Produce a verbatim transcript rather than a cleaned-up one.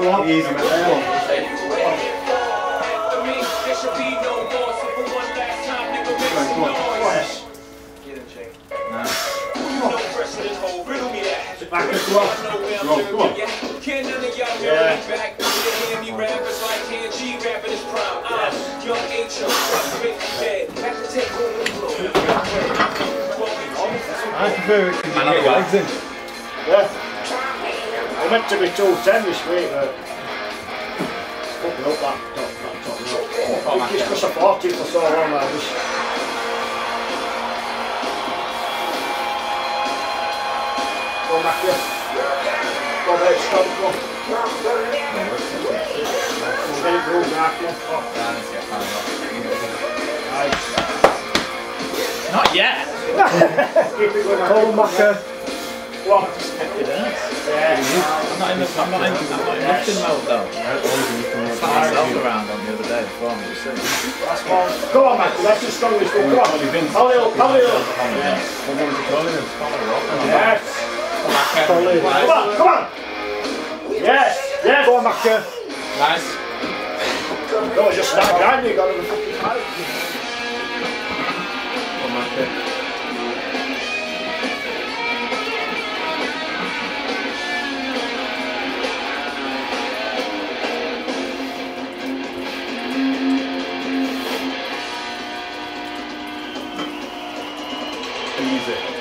Easy, man. Back as well. Roll, come on. Yeah. I prefer it to get your legs in. Yeah. I meant to be two ten this week, but fucking up that top, that top row. I think it's just a forty for so long, I just... Go Macca. Go very strong, go. We'll get it moved back, yeah. Nice. Not yet! Keep it going. Call Macca. What? Yeah. I'm not in the I'm not in, I'm not in lifting mode though. I found myself around on the other day before me, you see. Go on, Macca, that's the strongest one. Come on. Halil, Halil. Yes. Come on, come on. Yes, yes. Go on, Macca. Nice. No, just stand behind me, you got to the fucking pipe. Go on, Macca. Easy.